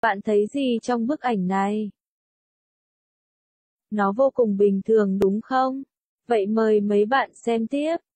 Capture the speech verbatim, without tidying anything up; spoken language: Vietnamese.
Bạn thấy gì trong bức ảnh này? Nó vô cùng bình thường đúng không? Vậy mời mấy bạn xem tiếp.